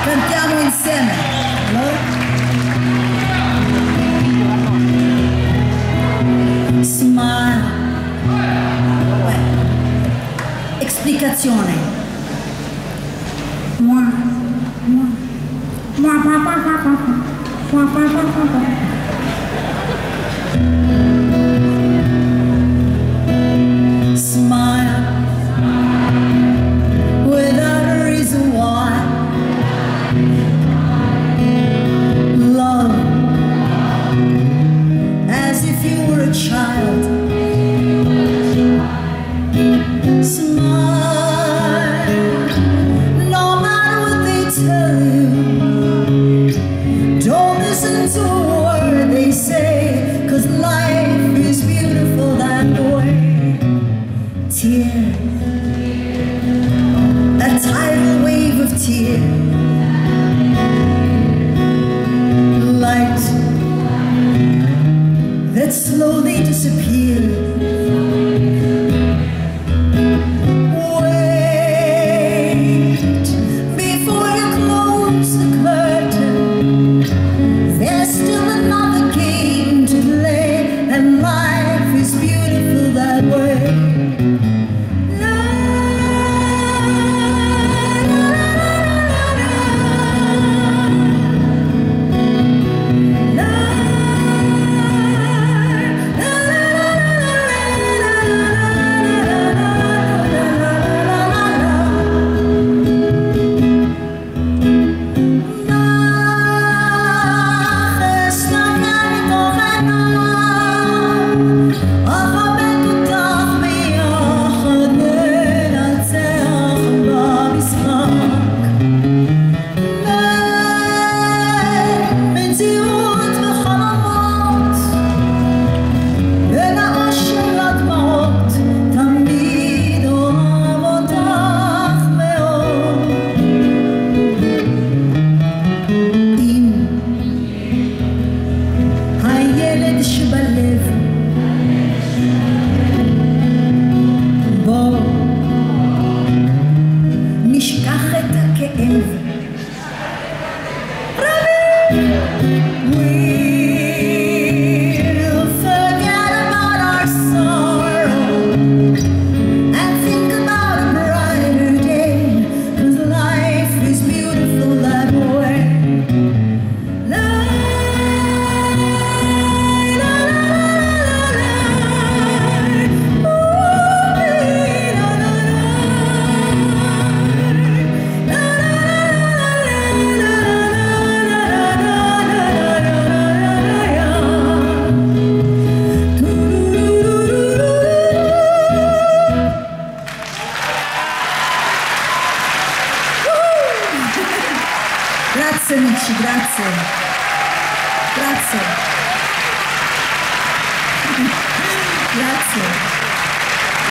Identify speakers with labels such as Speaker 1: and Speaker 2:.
Speaker 1: Cantiamo insieme. Smile. Explicazione. Smile without a reason why. Love as if you were a child. Smile no matter what they tell you. Don't listen to a word they say, 'cause life is beautiful that way. Tear, a tidal wave of tear. Light that slowly disappears. Wait before you close the curtain. There's still another game to play, and life is beautiful that way. Grazie amici, grazie. Grazie. Grazie.